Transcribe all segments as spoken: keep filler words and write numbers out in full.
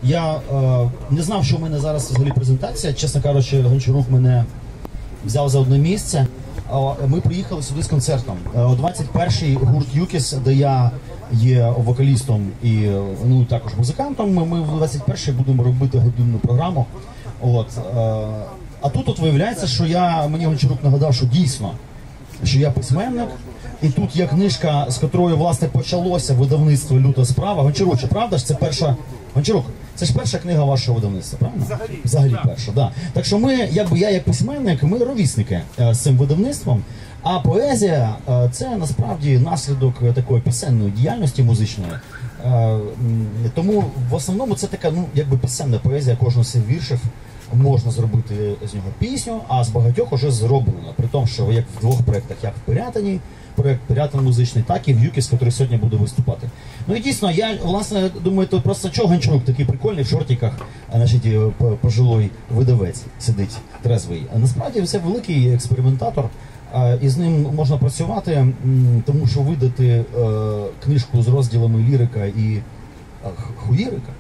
я е, не знав, що в мене зараз взагалі презентація. Чесно кажучи, Гончарук мене взяв за одне місце. Ми приїхали сюди з концертом. О двадцять першій гурт Юкіс, де я є вокалістом і ну, також музикантом. Ми в двадцять першій будемо робити годинну програму. От. А тут от виявляється, що я, мені Гончарук нагадав, що дійсно, що я письменник. І тут є книжка, з котрою, власне, почалося видавництво «Люта справа». Гончарук, правда ж, це перша... Гончарук, це ж перша книга вашого видавництва, правильно? Взагалі. Взагалі перша, да. Так що ми, якби я як письменник, ми ровісники е, з цим видавництвом. А поезія е, це насправді наслідок такої пісенної діяльності музичної. Е, тому в основному це така, ну, якби пісенна поезія кожного з цих віршів. Можна зробити з нього пісню, а з багатьох уже зроблено. При тому, що як в двох проєктах, як в Пирятині, проєкт Пирятин музичний, так і в Юкіс, який сьогодні буде виступати. Ну і дійсно, я, власне, думаю, то просто чого Гончарук такий прикольний в шортиках, значить, пожилой видавець сидить трезвий. А насправді це великий експериментатор, і з ним можна працювати, тому що видати книжку з розділами лірика і хуїрика,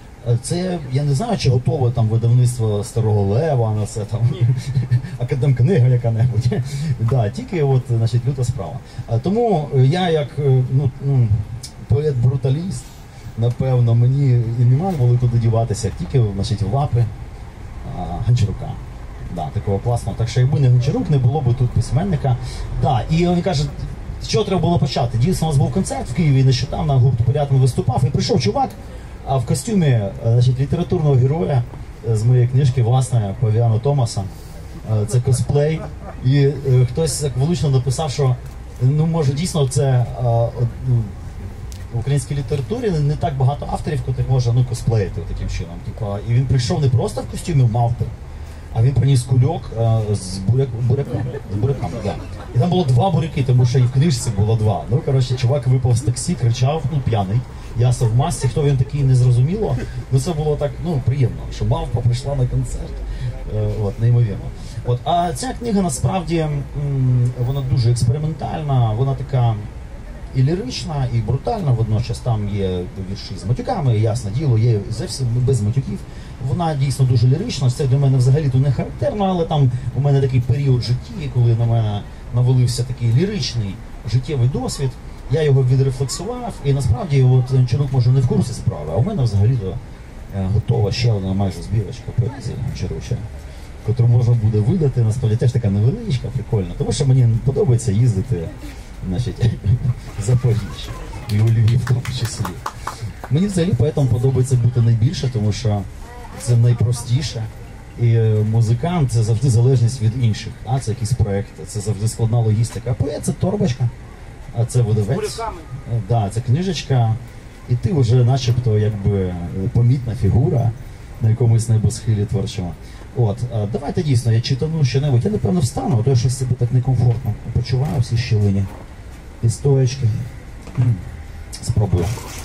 це, я не знаю, чи готове там видавництво Старого Лева на це, там, академкнига яка-небудь. Да, тільки от, значить, люта справа. Тому я як ну, ну, поет-бруталіст, напевно, мені і нема коли туди діватися, тільки, значить, в лапи а, Гончарука. Да, такого класного. Так що якби не Гончарук, не було б тут письменника. Да, і він каже, що треба було почати? Дійсно, у нас був концерт в Києві, нещодавно гурт Пирятин виступав, і прийшов чувак, а в костюмі, значить, літературного героя з моєї книжки, власне, Павіано Томаса. Це косплей. І е, хтось так влучно написав, що, ну, може, дійсно, це е, ну, в українській літературі не так багато авторів, котрих може, ну, косплеїти таким чином. Типа, і він прийшов не просто в костюмі мавпи, а він приніс кульок е, з буряк, буряками. З буряками, да. І там було два буряки, тому що і в книжці було два. Ну, коротше, чувак випав з таксі, кричав, ну, п'яний. Ясно, в масці, хто він такий, не зрозуміло. Ну, це було так, ну, приємно, що мавпа прийшла на концерт. Е, от, неймовірно. От, а ця книга, насправді, м, вона дуже експериментальна, вона така і лірична, і брутальна водночас. Там є вірші з матюками, ясне діло, є зовсім без матюків. Вона дійсно дуже лірична, це для мене взагалі-то не характерно, але там у мене такий період в житті, коли на мене навалився такий ліричний життєвий досвід. Я його відрефлексував, і насправді от Гончарук може не в курсі справи, а у мене взагалі-то готова ще одна майже збірочка поезії Гончаруча, яку можна буде видати, насправді теж така невеличка, прикольна, тому що мені подобається їздити, значить, в Запоріжжя і у Львів в тому числі. Мені взагалі поетом подобається бути найбільше, тому що це найпростіше. І музикант – це завжди залежність від інших, а це якийсь проєкт, це завжди складна логістика. А поет – це торбочка, а це видавець, да, це книжечка, і ти вже начебто якби помітна фігура на якомусь небосхилі творчому. От, давайте дійсно, я читану що-небудь, я напевно встану, а то я щось себе так некомфортно почуваю всі щілині і стоячки. Спробую.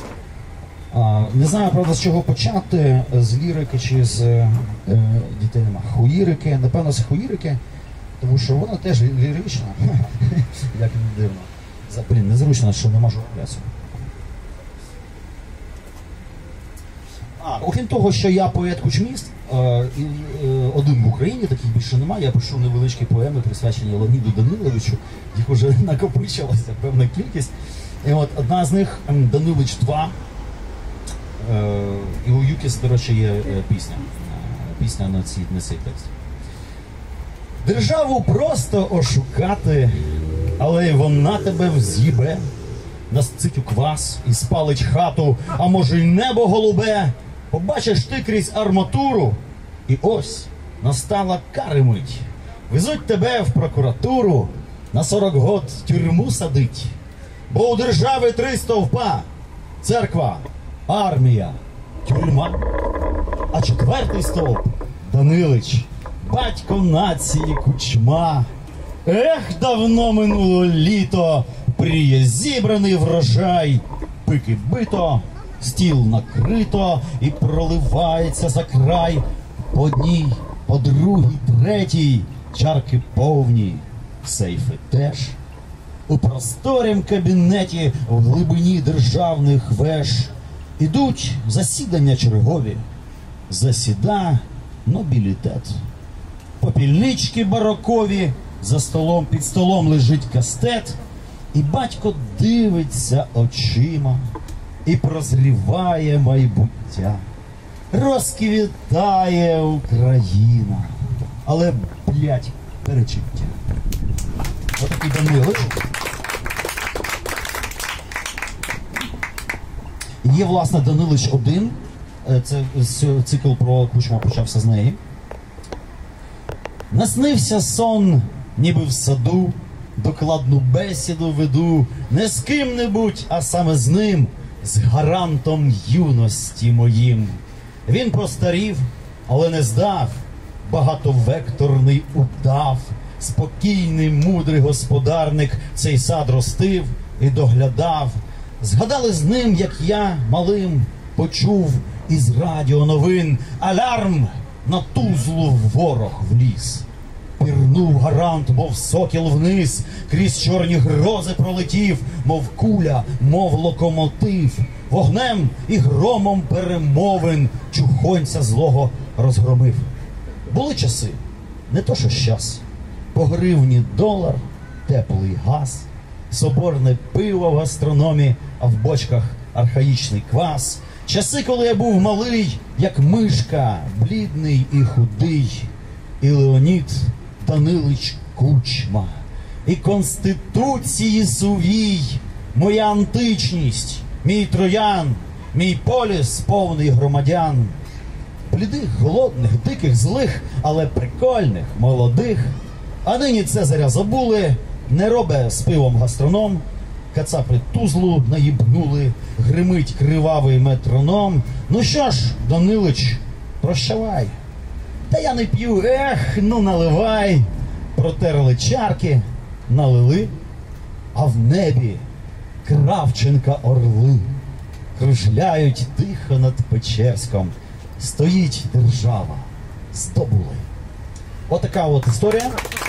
А, не знаю, правда, з чого почати, з лірики чи з е, дітей нема. Хуїрики, напевно, з хуїрики, тому що вона теж лірична, як не дивно. За, блін, незручно, що нема журналяцію. А, окрім того, що я поет-кучміст, е, і, е, один в Україні, таких більше немає, я пишу невеличкі поеми, присвячені Леоніду Даниловичу, їх вже накопичилася певна кількість. І от одна з них Данилич два. І у Юкіс, до речі, є пісня. Пісня на цей, на цей текст. Державу просто ошукати, але й вона тебе вз'їбе, насцить у квас і спалить хату, а може й небо голубе. Побачиш ти крізь арматуру, і ось настала кари мить. Везуть тебе в прокуратуру, на сорок год тюрму садить. Бо у держави три стовпа – церква, армія, тюрма. А четвертий стовп – Данилич, батько нації Кучма. Ех, давно минуло літо, пріє зібраний врожай. Пики бито, стіл накрито і проливається за край. По одній, по другій, третій, чарки повні, сейфи теж. У просторім кабінеті в глибині державних веж ідуть засідання чергові, засіда нобілітет. Попільнички барокові, за столом, під столом лежить кастет, і батько дивиться очима і прозріває майбуття. Розквітає Україна, але, блядь, перечуття. Отакий Данилич. Є, власне, Данилич один. Це цикл про Кучму почався з неї. Наснився сон, ніби в саду, докладну бесіду веду не з ким-небудь, а саме з ним, з гарантом юності моїм. Він простарів, але не здав, багатовекторний удав, спокійний, мудрий господарник цей сад ростив і доглядав. Згадали з ним, як я малим почув із радіо новин: алярм, на Тузлу ворог вліз. Пірнув гарант, мов сокіл вниз, крізь чорні грози пролетів, мов куля, мов локомотив. Вогнем і громом перемовин чухонця злого розгромив. Були часи, не то що щас. По гривні долар, теплий газ, соборне пиво в гастрономі, а в бочках архаїчний квас. Часи, коли я був малий, як мишка, блідний і худий. І Леонід Данилич Кучма, і Конституції сувій, моя античність, мій троян, мій поліс повний громадян. Блідих, голодних, диких, злих, але прикольних, молодих. А нині Цезаря забули, не робе з пивом гастроном. Кацапи Тузлу наїбнули, гримить кривавий метроном. Ну що ж, Данилич, прощавай. Та я не п'ю, ех, ну наливай. Протерли чарки, налили, а в небі Кравченка орли кружляють тихо над Печерськом. Стоїть держава, здобули. Отака от історія.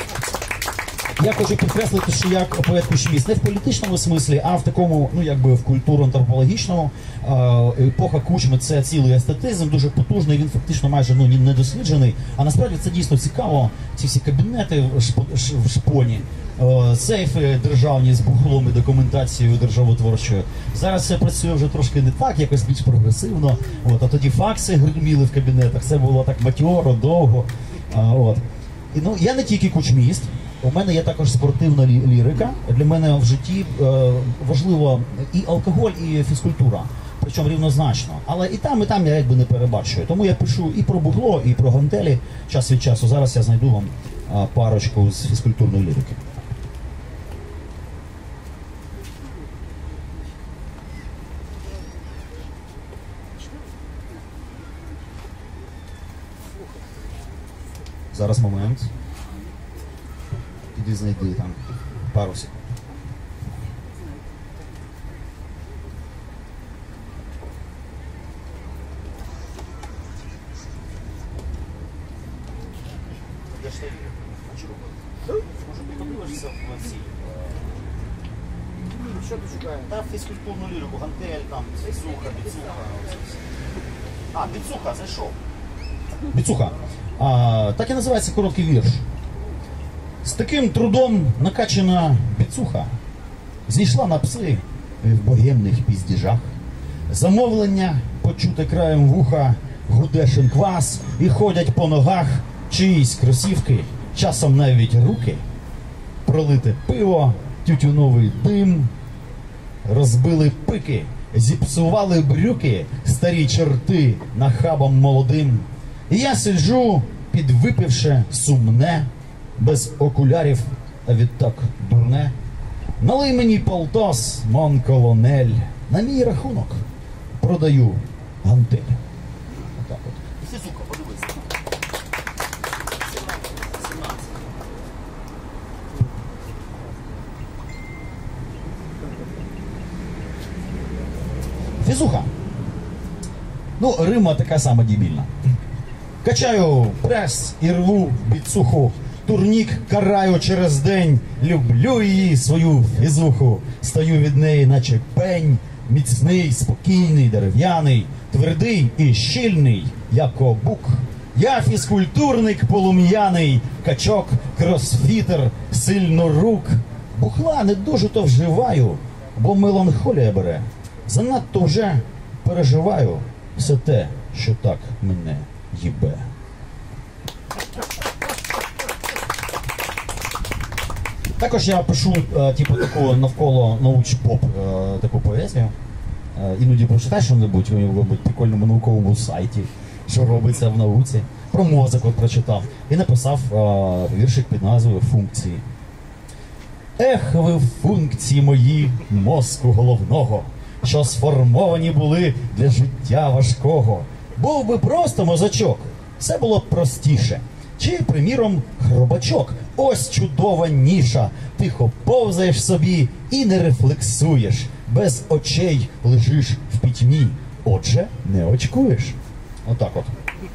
Я хочу підкреслити, що як поет Кучміст не в політичному смислі, а в такому, ну якби в культурно-антропологічному. Епоха Кучми – це цілий естетизм, дуже потужний, він фактично майже ну, не досліджений. А насправді це дійсно цікаво, ці всі кабінети в шпоні, сейфи державні з бухлом і документацією державотворчою. Зараз це працює вже трошки не так, якось більш прогресивно. От, а тоді факси гриміли в кабінетах, це було так матьоро, довго. От. І, ну, я не тільки кучміст. У мене є також спортивна лірика. Для мене в житті е, важливо і алкоголь, і фізкультура. Причому рівнозначно. Але і там, і там я якби не перебачую. Тому я пишу і про бугло, і про гантелі час від часу. Зараз я знайду вам е, парочку з фізкультурної лірики. Зараз момент. Іди знайди там пару секунд. Де ж ти? А чого? Може подивишся в ці? Що ти шукаєш? Та фізкультурну лірику, гантель, там, біцуха, біцуха. А, біцуха, зайшов. Біцуха. А, так і називається короткий вірш. З таким трудом накачана біцуха зійшла на пси в богемних піздіжах. Замовлення почуте краєм вуха, гуде шинквас і ходять по ногах чиїсь кросівки, часом навіть руки. Пролите пиво, тютюновий дим, розбили пики, зіпсували брюки старі чорти нахабам молодим. І я сиджу, підвипивши сумне, без окулярів, а відтак дурне. Налий мені полтос, мон колонель, на мій рахунок продаю гантель. Отак от. І фізука, подивися. Фізуха. Ну, Рима така сама дебільна. Качаю прес і рву біцуху. Турнік караю через день. Люблю її, свою фізуху. Стою від неї, наче пень. міцний, спокійний, дерев'яний, твердий і щільний, як обук. Я фізкультурник полум'яний, качок, кросфітер, сильнорук. Бухла не дуже то вживаю, бо меланхолія бере. Занадто вже переживаю все те, що так мене їбе. Також я пишу е, типу, таку навколо науч-поп е, таку поезію. Е, іноді прочитаєш що-небудь у якомусь прикольному науковому сайті, що робиться в науці. Про мозок от прочитав і написав е, віршик під назвою «Функції». Ех ви функції мої мозку головного, що сформовані були для життя важкого. Був би просто мозочок, все було б простіше. Чи, приміром, хробачок. Ось чудова ніша. Тихо повзаєш собі і не рефлексуєш. Без очей лежиш в пітьмі. Отже, не очкуєш. Отак от.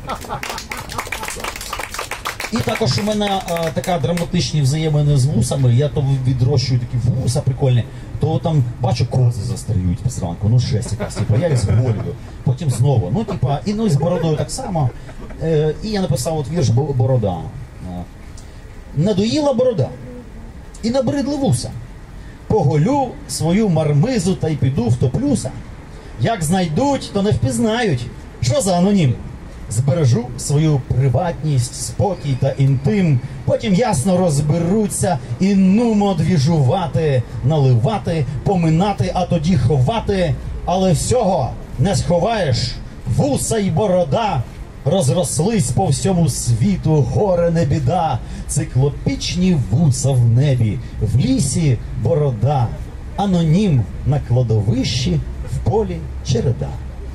І також у мене а, така драматичні взаємини з вусами. Я то відрощую такі вуса прикольні, то там бачу, кози застряють зранку, ну шесть якась, типу, я із голіду, потім знову. Ну, типа, і ну з бородою так само. Е, і я написав от вірш «Борода». Е, надоїла борода і набридли вуса. Поголю свою мармизу та й піду втоплюся. Як знайдуть, то не впізнають. Що за анонім? Збережу свою приватність, спокій та інтим, потім ясно розберуться і нумо двіжувати, наливати, поминати, а тоді ховати. Але всього не сховаєш, вуса й борода розрослись по всьому світу, горе не біда. Циклопічні вуса в небі, в лісі борода, анонім на кладовищі, в полі череда.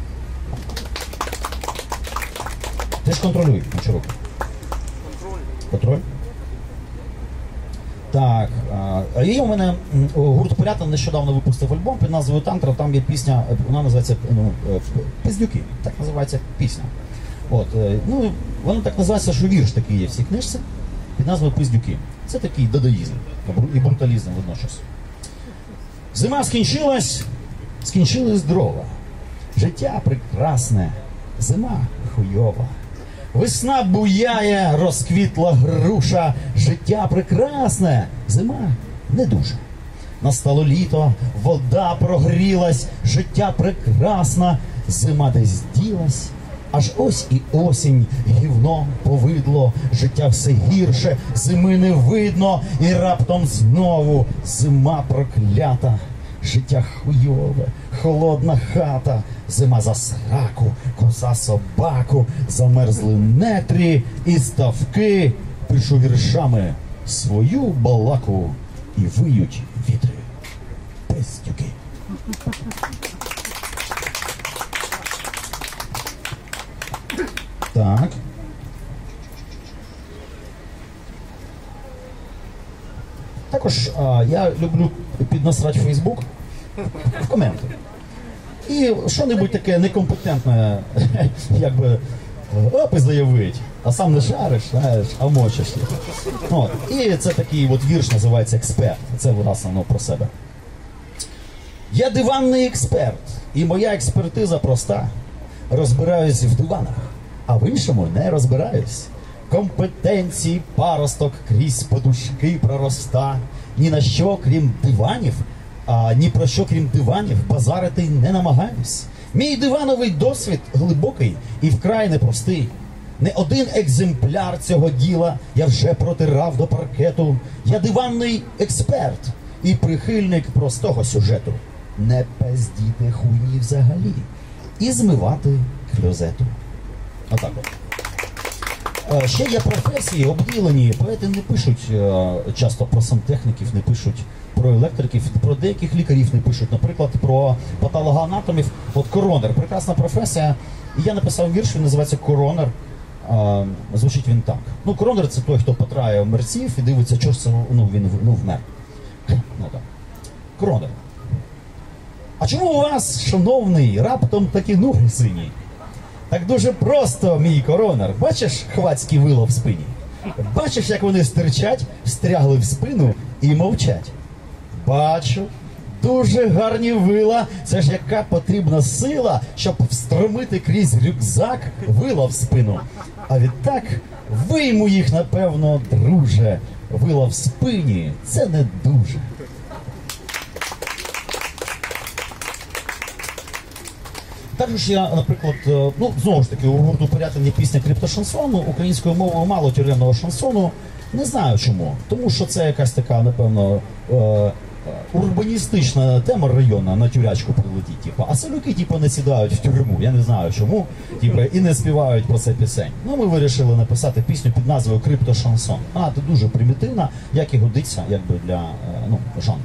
Ти ж контролюй, Мочарук. Контроль. Контроль? Так, а є у мене гурт Порятин нещодавно випустив альбом під назвою «Тантра», там є пісня, вона називається ну, «Пиздюки», так називається пісня. От, ну, вона так називається, що вірш такий є в цій книжці, під назвою «Пиздюки». Це такий дадаїзм і бруталізм водночас. Зима скінчилась, скінчились дрова. Життя прекрасне, зима хуйова. Весна буяє, розквітла груша, життя прекрасне, зима не дуже. Настало літо, вода прогрілась, життя прекрасна, зима десь ділась. Аж ось і осінь, гівно повидло, життя все гірше, зими не видно, і раптом знову зима проклята. Життя хуйове, холодна хата, зима за сраку, коса собаку, замерзли нетрі і ставки. Пишу віршами свою балаку і виють вітри. Пиздюки. Так. Також а, я люблю піднасрати в Фейсбук в коменти. І що-небудь таке некомпетентне, якби, опис заявить, а сам не шариш, знаєш, а мочиш. От. І це такий от вірш називається «Експерт». Це, власне, ну, про себе. Я диванний експерт, і моя експертиза проста. Розбираюсь в диванах, а в іншому не розбираюсь. Компетенції паросток крізь подушки пророста. Ні на що, крім диванів, а ні про що, крім диванів, базарити не намагаюсь. Мій дивановий досвід глибокий і вкрай непростий. Не один екземпляр цього діла я вже протирав до паркету. Я диванний експерт і прихильник простого сюжету. Не пиздіти хуйні взагалі і змивати кльозету. Отак от. Ще є професії обділені, поети не пишуть часто про сантехніків, не пишуть про електриків, про деяких лікарів не пишуть, наприклад, про патологоанатомів. От коронер, прекрасна професія, і я написав вірш, він називається «Коронер», а, звучить він так. Ну, коронер – це той, хто потрає мерців і дивиться, що це, ну, він ну, вмер. Ну, так. Коронер. А чому у вас, шановний, раптом такі ноги сині? Так дуже просто, мій коронер. Бачиш хвацькі вила в спині? Бачиш, як вони стирчать, встрягли в спину і мовчать? Бачу, дуже гарні вила. Це ж яка потрібна сила, щоб встромити крізь рюкзак вила в спину. А відтак вийму їх, напевно, друже. Вила в спині – це не дуже. Також я, наприклад, ну, знову ж таки, у гурту «Порятин» є пісня криптошансону, українською мовою мало тюремного шансону. Не знаю чому. Тому що це якась така, напевно, е урбаністична тема районна, на тюрячку прилетить. Типу. А селюки типу, не сідають в тюрму, я не знаю чому, типу, і не співають про це пісень. Ну, ми вирішили написати пісню під назвою «Криптошансон». А, це дуже примітивна, як і годиться якби, для ну, жанру.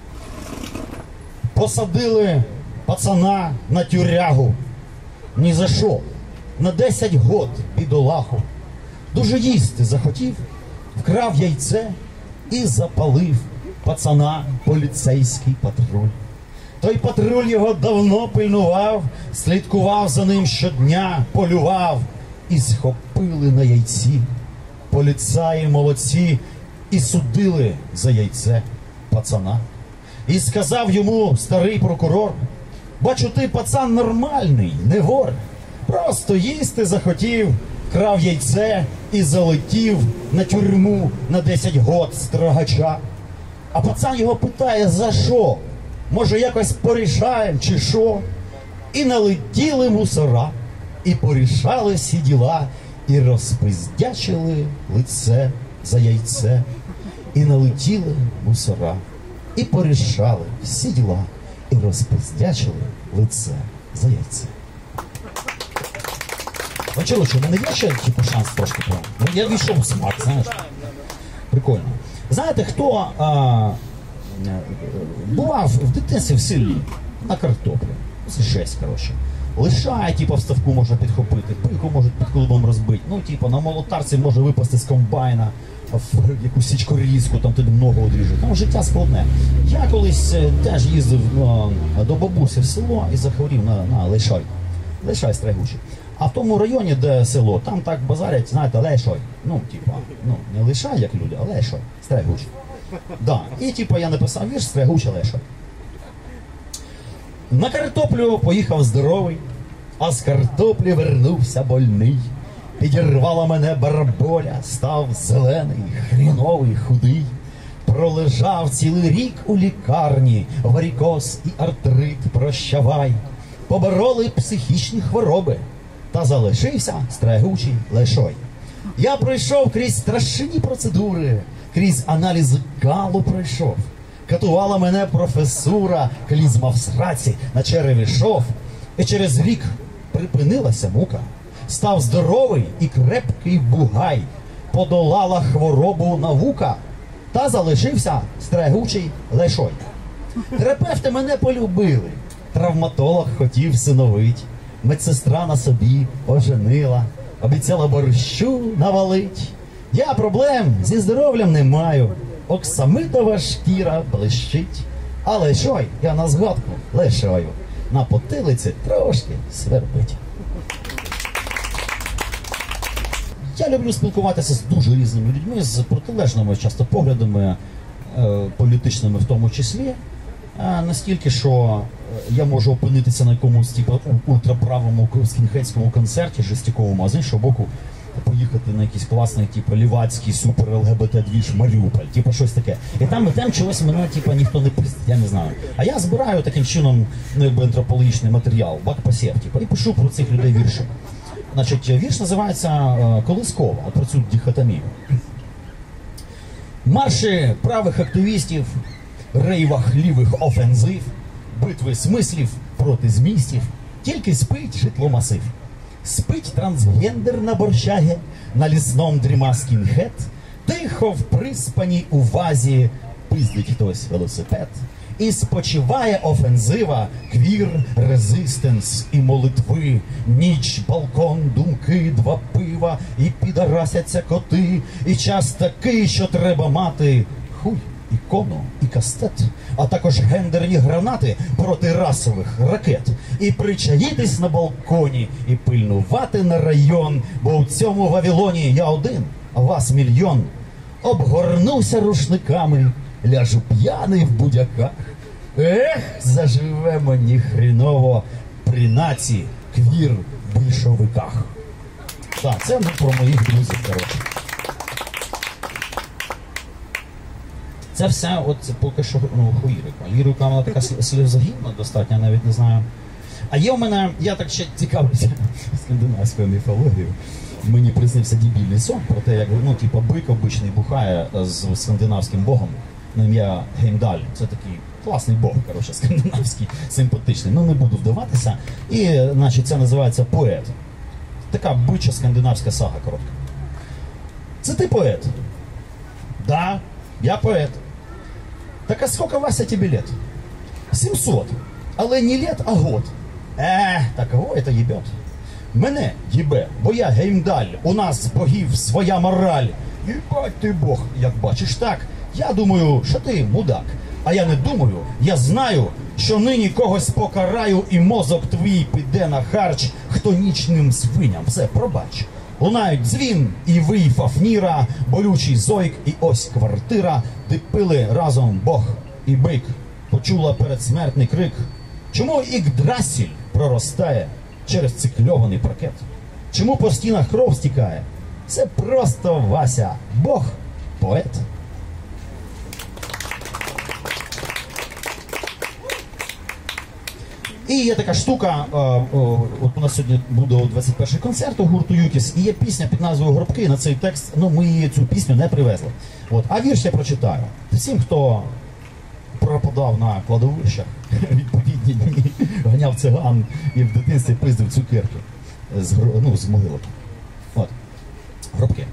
Посадили пацана на тюрягу, ні за що, на десять год бідолаху. Дуже їсти захотів, вкрав яйце і запалив пацана поліцейський патруль. Той патруль його давно пильнував, слідкував за ним щодня, полював. І схопили на яйці поліцаї молодці і судили за яйце пацана. І сказав йому старий прокурор: бачу, ти, пацан, нормальний, не вор. Просто їсти захотів, крав яйце і залетів на тюрму на десять год строгача. А пацан його питає, за що? Може, якось порішаєм чи що? І налетіли мусора, і порішали всі діла, і розпиздячили лице за яйце. І налетіли мусора, і порішали всі діла, і розпиздячили лице за яйце. Ну чого, що в мене є ще типу, шанс трошки? Ну, я війшов в смак, знаєш. Прикольно. Знаєте, хто а, бував в дитинстві в селі на картоплі? Це жесть, коротше. Лишає, типу, в ставку можна підхопити, пильку можуть під колобом розбити. Ну, типу, на молотарці може випасти з комбайна в якусь січкорізку, там тобі ногу одріжуть. Там життя складне. Я колись теж їздив а, до бабусі в село і захворів на, на лишай. Лишай стригучий. А в тому районі, де село, там так базарять, знаєте, лешой. Ну, типа, ну, не лишай, як люди, а лешой, стригучий. Да. І, типа, я написав вірш «Стригучий лешой». На картоплю поїхав здоровий, а з картоплі вернувся больний. Підірвала мене барболя, став зелений, хріновий, худий. Пролежав цілий рік у лікарні, варікоз і артрит, прощавай. Побороли психічні хвороби, та залишився стригучий лешой. Я пройшов крізь страшні процедури, крізь аналіз калу пройшов. Катувала мене професура, клізма в сраці, на череві шов. І через рік припинилася мука. Став здоровий і крепкий бугай. Подолала хворобу наука, та залишився стригучий лешой. Терапевти мене полюбили, травматолог хотів всиновить. Медсестра на собі оженила, обіцяла борщу навалить. Я проблем зі здоров'ям не маю, оксамитова шкіра блищить. А лешой я на згадку лешою, на потилиці трошки свербить. Я люблю спілкуватися з дуже різними людьми, з протилежними часто поглядами, е, політичними в тому числі. А настільки, що я можу опинитися на якомусь типу, ультраправому скінхедському концерті жестяковому, а з іншого боку поїхати на якийсь класний типу, лівацький супер-ЛГБТ-двіж Маріуполь, типу щось таке. І там, і там чогось мене типу, ніхто не пустить, я не знаю. А я збираю таким чином ну, якби, антропологічний матеріал, бак-посєв, типу, і пишу про цих людей вірші. Значить, вірш називається «Колискова», про цю дихотомію. Марші правих активістів, рейвах лівих офензив, битви смислів проти змістів, тільки спить житло масив. Спить трансгендер на борщагі, на лісном дріма скінхед, тихо в приспаній увазі пиздить хтось велосипед. І спочиває офензива, квір, резистенс і молитви, ніч, балкон, думки, два пива, і підарасяться коти, і час такий, що треба мати хуй, ікону і кастет, а також гендерні гранати проти расових ракет. І причаїтись на балконі, і пильнувати на район, бо в цьому Вавилоні я один, а вас мільйон. Обгорнуся рушниками, ляжу п'яний в будяках, Ех, заживемо ніхріново при наці квір більшовиках. Так, це ну, про моїх друзів, коротше. Це все, от це поки що ну, лірика. Лірика, вона така сльозогідна достатньо, навіть не знаю. А є у мене, я так ще цікавлюся скандинавською міфологією. Мені приснився дебільний сон про те, як ну, типу, бик обичний бухає з скандинавським богом на ім'я Геймдаль. Це такий класний бог, коротше, скандинавський, симпатичний. Ну, не буду вдаватися. І, значить, це називається поет. Така бича скандинавська сага коротка. Це ти поет? Да, я поет. Так а сколько, Вася, тебе лет? семьсот. Але не лет, а год. Е, так кого это ебет? Мене єбе, бо я Геймдаль, у нас з богів своя мораль. Єбать ти бог, як бачиш так. Я думаю, що ти мудак. А я не думаю, я знаю, що нині когось покараю і мозок твій піде на харч, хто нічним свиням все пробач. Лунають дзвін і вий Фафніра, болючий зойк і ось квартира, де пили разом Бог і бик. Почула передсмертний крик. Чому Ікдрасіль проростає через цикльований паркет? Чому по стінах кров стікає? Це просто Вася, Бог, поет. І є така штука, о, о, от у нас сьогодні буде двадцять перший концерт у гурту Юкіс, і є пісня під назвою «Гробки», на цей текст, ну ми цю пісню не привезли. От, а вірш я прочитаю. Всім, хто пропадав на кладовищах, відповідні дні, ганяв циган і в дитинстві пиздив цукерки з, ну, з могилок. От, гробки.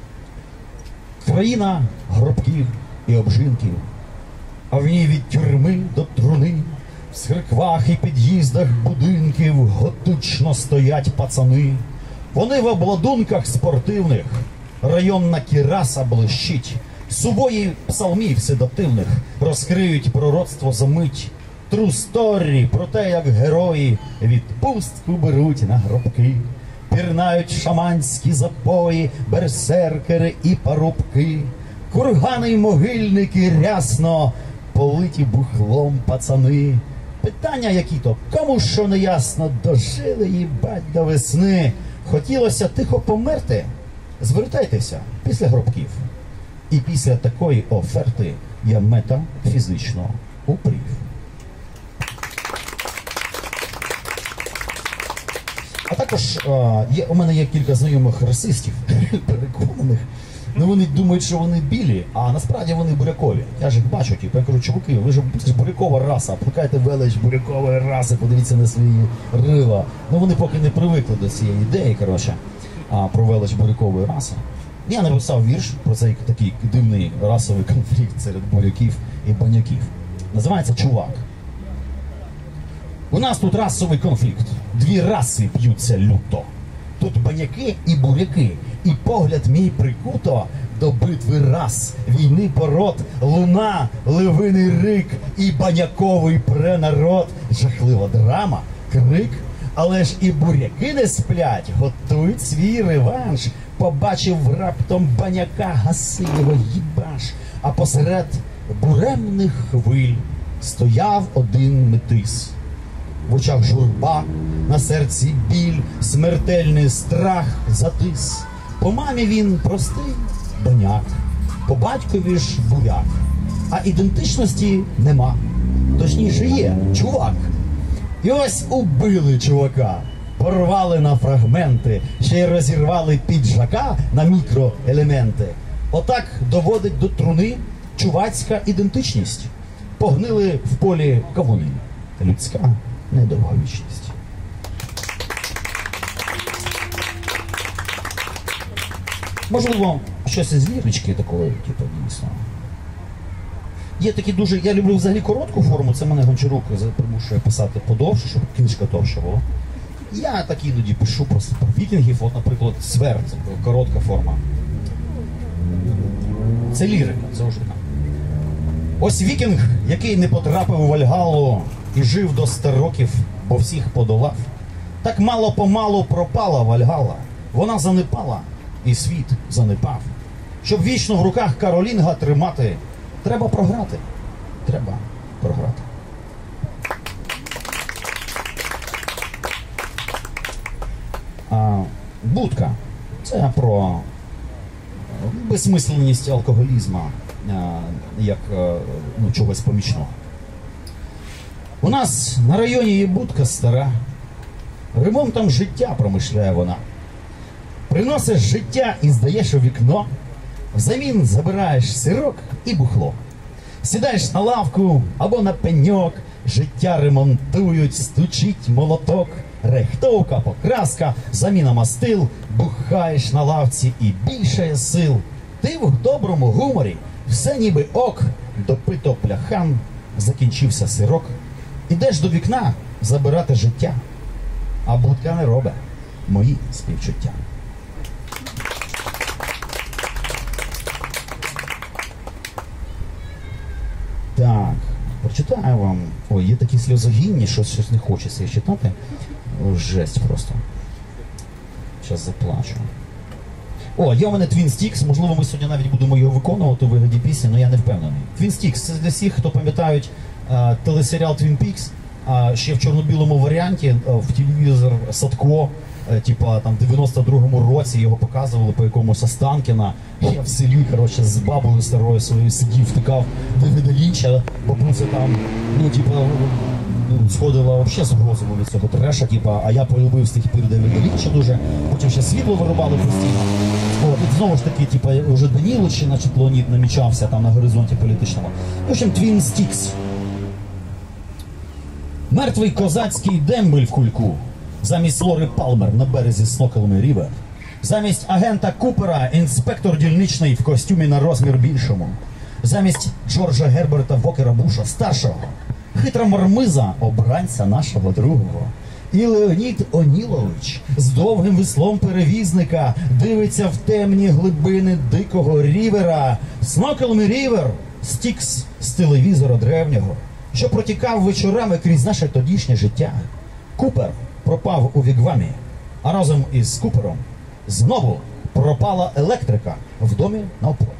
Країна гробків і обжинків, а в ній від тюрми до труни в церквах і під'їздах будинків готучно стоять пацани. Вони в обладунках спортивних, районна кіраса блищить, сувої псалмів седативних розкриють пророцтво за мить. True story про те, як герої відпустку беруть на гробки. Пірнають шаманські запої, берсеркери і парубки. Кургани й могильники рясно политі бухлом пацани. Питання які-то, кому що не ясно, дожили їбать до весни. Хотілося тихо померти? Звертайтеся після гробків. І після такої оферти я метафізично упрів. А також а, є, у мене є кілька знайомих расистів, переконаних. Ну вони думають, що вони білі, а насправді вони бурякові. Я ж їх бачу, типу, я кажу, чуваки, ви ж, ж бурякова раса, плекайте велич бурякової раси, подивіться на свої рила. Ну вони поки не привикли до цієї ідеї, коротше, а, про велич бурякової раси. Я написав вірш про цей такий дивний расовий конфлікт серед буряків і баняків. Називається «Чувак». У нас тут расовий конфлікт. Дві раси б'ються люто. Тут баняки і буряки. І погляд мій прикуто до битви рас, війни пород, луна, левиний рик і баняковий пренарод. Жахлива драма, крик, але ж і буряки не сплять, готують свій реванш. Побачив раптом баняка, гаси його їбаш, а посеред буремних хвиль стояв один метис. В очах журба, на серці біль, смертельний страх затис. По мамі він простий баняк, по батькові ж буряк, а ідентичності нема. Точніше є чувак. І ось убили чувака, порвали на фрагменти, ще й розірвали піджака на мікроелементи. Отак доводить до труни чувацька ідентичність. Погнили в полі кавуни. Людська недовговічність. Можливо, щось із лірички такої, типу, дійсно. Є такі дуже, я люблю взагалі коротку форму, це мене Гончарук примушує писати подовше, щоб книжка довша була. Я так іноді пишу просто про вікінгів, от, наприклад, Сверд, коротка форма. Це лірика, завжди так. Ось вікінг, який не потрапив у Вальгаллу і жив до ста років, бо всіх подолав. Так мало-помалу пропала Вальгалла, вона занепала, і світ занепав. Щоб вічно в руках Каролінга тримати, треба програти. Треба програти. Будка. Це про безсмисленність алкоголізму, як ну, чогось помічного. У нас на районі є будка стара, ремонтом життя промишляє вона. Приносиш життя і здаєш у вікно, взамін забираєш сирок і бухло. Сідаєш на лавку або на пеньок, життя ремонтують, стучить молоток. Рехтовка, покраска, заміна мастил, бухаєш на лавці і більше сил. Ти в доброму гуморі, все ніби ок, допито пляхан, закінчився сирок. Ідеш до вікна забирати життя, а будка не робить мої співчуття. Так, прочитаю вам. Ой, є такі сльозогінні, щось, щось не хочеться їх читати. О, жесть просто. Зараз заплачу. О, є у мене Twin Sticks, можливо, ми сьогодні навіть будемо його виконувати у вигляді пісні, але я не впевнений. Twin Sticks – це для всіх, хто пам'ятають а, телесеріал Twin Peaks, а, ще в чорно-білому варіанті, а, в телевізор Садко, а, типа там в дев'яносто другому році його показували по якомусь Останкіна. Я в селі, коротше, з бабою старою своєю сидів, втикав Девіда Лінча, бабуся там, ну, типа, сходила взагалі з розуму від цього треша, типа, а я полюбив з тих пір Девіда Лінча дуже, потім ще світло вирубали постійно. О, і знову ж таки, типа, вже Данілович, значить, Леонід намічався там на горизонті політичному. В общем, Twin Sticks. Мертвий козацький дембель в кульку. Замість Лори Палмер на березі Снокелми Рівер. Замість агента Купера інспектор дільничний в костюмі на розмір більшому. Замість Джорджа Герберта Вокера Буша старшого. Хитра мармиза обранця нашого другого. І Леонід Онілович з довгим веслом перевізника дивиться в темні глибини дикого рівера. Снокелми Рівер – Стікс з телевізора древнього, що протікав вечорами крізь наше тодішнє життя. Купер пропав у вігвамі, а разом із Купером знову пропала електрика в домі навпроти.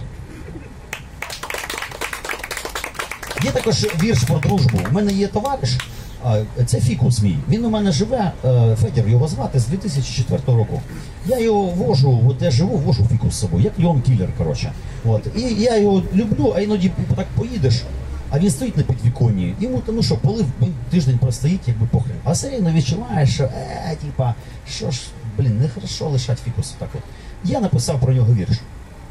Є також вірш про дружбу. У мене є товариш, це Фікус мій. Він у мене живе, Федір його звати, з дві тисячі четвертого року. Я його вожу, от я живу, вожу Фікус з собою, як Леон Кілер, коротше. От. І я його люблю, а іноді так поїдеш, а він стоїть на підвіконні, йому, ну що, полив, він тиждень простоїть, якби похрен. А все рівно відчуваєш, що, е, типа, що ж, блін, нехорошо лишати Фікус так от. Я написав про нього вірш.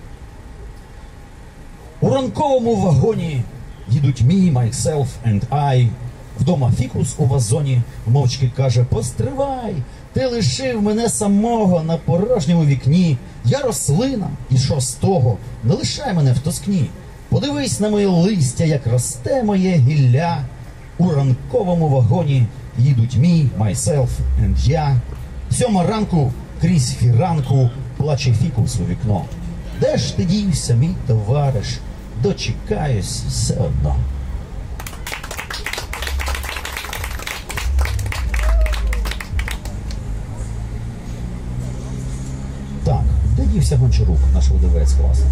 У ранковому вагоні їдуть me, myself and I. Вдома Фікус у вазоні мовчки каже: постривай, ти лишив мене самого на порожньому вікні. Я рослина, і що з того? Не лишай мене в тоскні. Подивись на моє листя, як росте моє гілля. У ранковому вагоні їдуть me, myself and я. Сьома ранку крізь фіранку плаче Фікус у вікно. Де ж ти дівся, мій товариш? Дочекаюсь все одно. Так, де дівся Гончарук, наш видавець класний?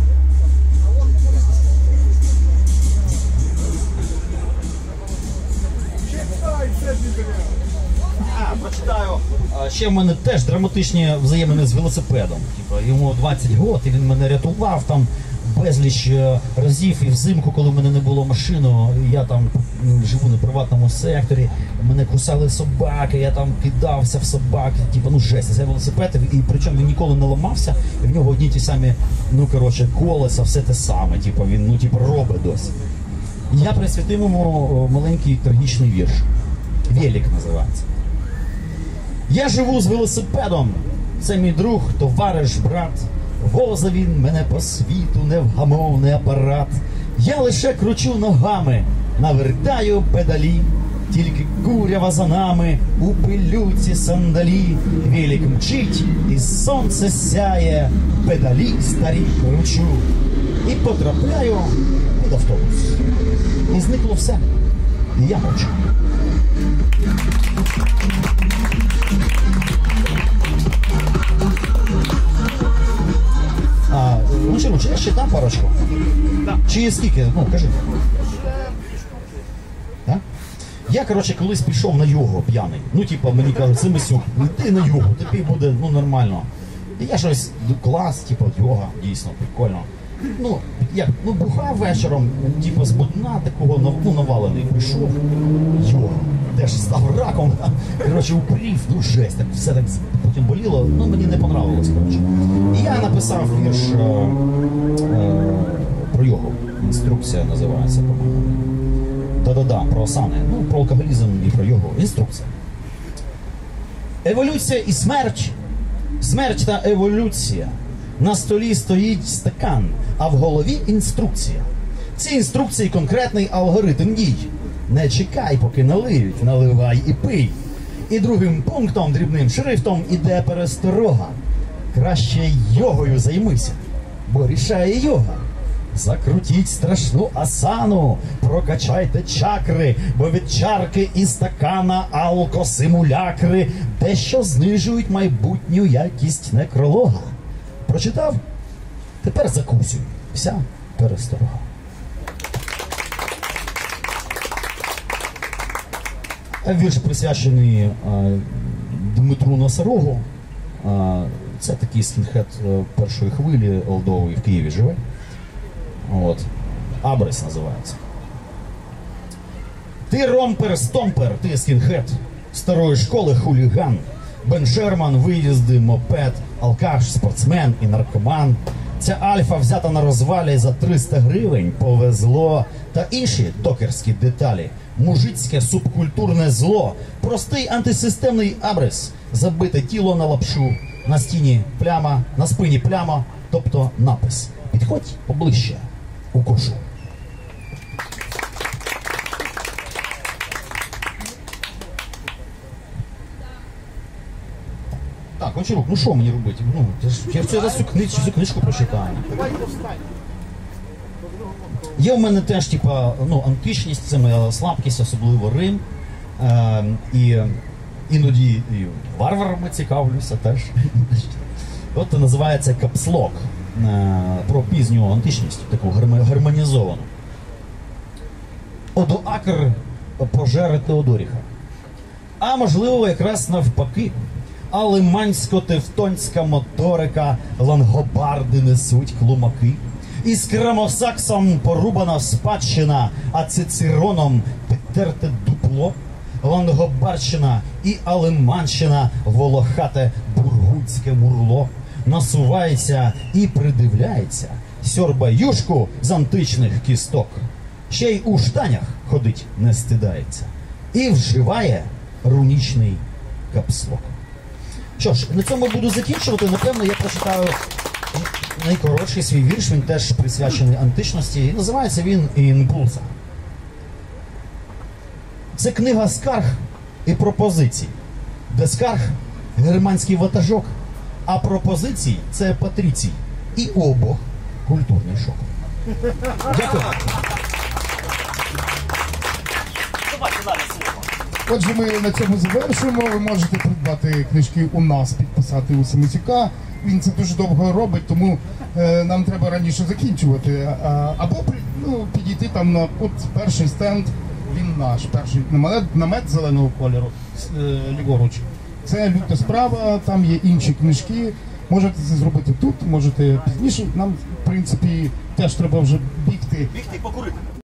А, прочитаю. Ще в мене теж драматичні взаємини з велосипедом. Типа, йому двадцять років, і він мене рятував там безліч разів. І взимку, коли в мене не було машини, я там живу на приватному секторі, мене кусали собаки, я там кидався в собак, типа, ну жесть, це велосипед, і причому він ніколи не ламався, і в нього одні ті самі, ну коротше, колеса, все те саме, типа, він, ну, типа, робить досі. Я присвятив йому маленький трагічний вірш. Велик називається. Я живу з велосипедом, це мій друг, товариш, брат. Воза він мене по світу, невгамовний апарат. Я лише кручу ногами, навертаю педалі. Тільки курява за нами у пилюці сандалі. Велик мчить, і сонце сяє, педалі старі кручу. І потрапляю під автобус. І зникло все. І я мовчу. А, ну що, чи я ще там парочку? Да. Чи є скільки? Ну, кажи. Да? Я, коротше, колись пішов на йогу п'яний. Ну, типа, мені кажуть, Семисюк, йди на йогу, тобі буде, ну, нормально. І я щось, ну, клас, типу, йога, дійсно, прикольно. Ну, як, ну, бухав вечором, типу, з будна такого, ну, навалений, прийшов, йога, теж став раком, коротше, упрів, ну, жесть, так, все так потім боліло, ну, мені не понравилось, коротше. І я написав вірш е, е, про йогу, інструкція називається, по-моєму. Да-да-да, про асани, ну, про алкоголізм і про йогу, інструкція. Еволюція і смерть, смерть та еволюція. На столі стоїть стакан, а в голові інструкція. Ці інструкції конкретний алгоритм дій. Не чекай, поки налиють, наливай і пий. І другим пунктом, дрібним шрифтом, іде пересторога. Краще йогою займися, бо рішає йога. Закрутіть страшну асану, прокачайте чакри, бо від чарки і стакана алкосимулякри дещо знижують майбутню якість некролога. Прочитав? Тепер закусюй. Вся пересторога. Вірш присвячений а, Дмитру Носорогу. А, це такий скінхед першої хвилі олдової, в Києві живе. От. Абрес називається. Ти ромпер-стомпер, ти скінхед старої школи хуліган. Бен Шерман, виїзди, мопед, алкаш, спортсмен і наркоман. Ця альфа взята на розвалі за триста гривень, повезло. Та інші докерські деталі. Мужицьке субкультурне зло. Простий антисистемний абрес. Забите тіло на лапшу. На стіні пляма, на спині пляма, тобто напис. Підходь поближче, укушу. Так, Гончарук, ну що мені робити? Ну, я ж я вчора цю книжку, цю книжку прочитаю. Є в мене теж, типа, ну, античність, це моя слабкість, особливо Рим. Е, і іноді і варварами цікавлюся теж. От це називається капслок. Е, про пізню античність, таку гармонізовану. Одоакр пожери Теодоріха. А можливо, якраз навпаки. Алемансько-тевтонська моторика, лангобарди несуть клумаки. Із крамосаксом порубана спадщина, а цицероном підтерте дупло. Лангобарщина і алеманщина, волохате бургундське мурло. Насувається і придивляється, сьорба юшку з античних кісток. Ще й у штанях ходить не стидається. І вживає рунічний капслок. Що ж, на цьому буду закінчувати. Напевно, я прочитаю найкоротший свій вірш, він теж присвячений античності. І називається він «Імпулса». Це книга скарг і пропозицій. Де скарг – германський ватажок, а пропозицій – це патріцій. І у обох культурний шок. Дякую. Отже, ми на цьому завершуємо. Ви можете придбати книжки у нас, підписати у Семицюка. Він це дуже довго робить, тому е, нам треба раніше закінчувати. А, або ну, підійти там на от, перший стенд, він наш, перший намет, намет зеленого кольору, е, ліворуч. Це люта справа, там є інші книжки. Можете це зробити тут, можете пізніше. Нам, в принципі, теж треба вже бігти. Бігти і покурити.